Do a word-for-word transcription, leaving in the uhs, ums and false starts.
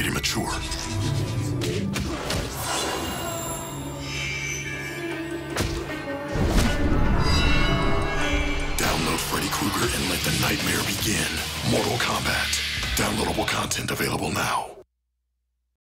rated mature. Download Freddy Krueger and let the nightmare begin. Mortal Kombat. Downloadable content available now.